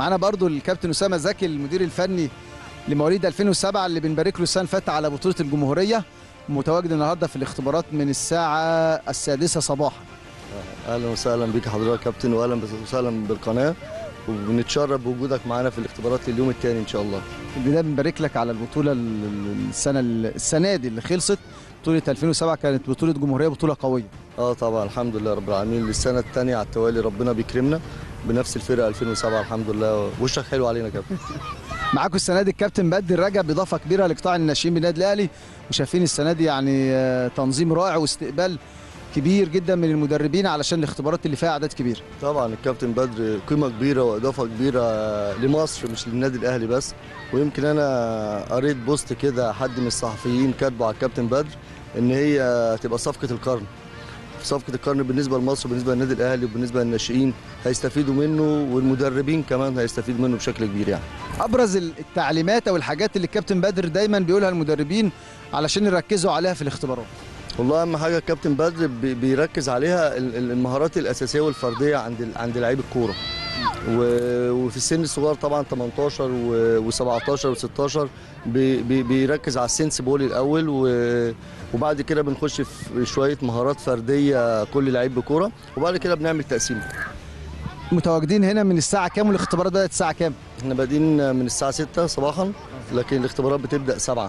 معانا برضو الكابتن اسامه زكي المدير الفني لمواليد 2007 اللي بنبارك له السنه اللي فاتت على بطوله الجمهوريه، متواجد النهارده في الاختبارات من الساعه 6 صباحا. اهلا وسهلا بيك حضرتك يا كابتن، واهلا وسهلا بالقناه، وبنتشرف بوجودك معانا في الاختبارات اليوم الثاني ان شاء الله. في البدايه بنبارك لك على البطوله السنه دي اللي خلصت. بطوله 2007 كانت بطوله جمهوريه، بطوله قويه. طبعا الحمد لله رب العالمين، للسنه الثانيه على التوالي ربنا بيكرمنا بنفس الفرقه 2007 الحمد لله. وشك حلو علينا يا كابتن. معاكم السنه دي الكابتن بدر رجب، اضافه كبيره لقطاع الناشئين بالنادي الاهلي، وشايفين السنه دي يعني تنظيم رائع واستقبال كبير جدا من المدربين علشان الاختبارات اللي فيها اعداد كبيره. طبعا الكابتن بدر قيمه كبيره واضافه كبيره لمصر مش للنادي الاهلي بس. ويمكن انا قريت بوست كده حد من الصحفيين كاتبه على الكابتن بدر ان هي تبقى صفقه القرن. صفقه القرن بالنسبه لمصر وبالنسبه للنادي الاهلي وبالنسبه للناشئين، هيستفيدوا منه والمدربين كمان هيستفيدوا منه بشكل كبير. يعني ابرز التعليمات او الحاجات اللي الكابتن بدر دايما بيقولها للمدربين علشان يركزوا عليها في الاختبارات. والله اهم حاجه الكابتن بدر بيركز عليها المهارات الاساسيه والفرديه عند لعيب الكوره، وفي السن الصغير طبعا 18 و17 و16 بيركز على السنس بولي الاول، وبعد كده بنخش في شويه مهارات فرديه كل لعيب بكوره، وبعد كده بنعمل تقسيمه. متواجدين هنا من الساعه كام والاختبارات بدات الساعه كام؟ احنا بادئين من الساعه 6 صباحا، لكن الاختبارات بتبدا 7.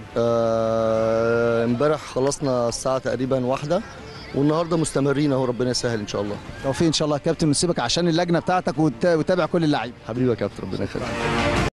امبارح خلصنا الساعه تقريبا 1، والنهارده مستمرين اهو، ربنا يسهل ان شاء الله. توفيق ان شاء الله يا كابتن، ونسيبك عشان اللجنه بتاعتك وتتابع كل اللعيبه. حبيبي يا كابتن، ربنا يخليك.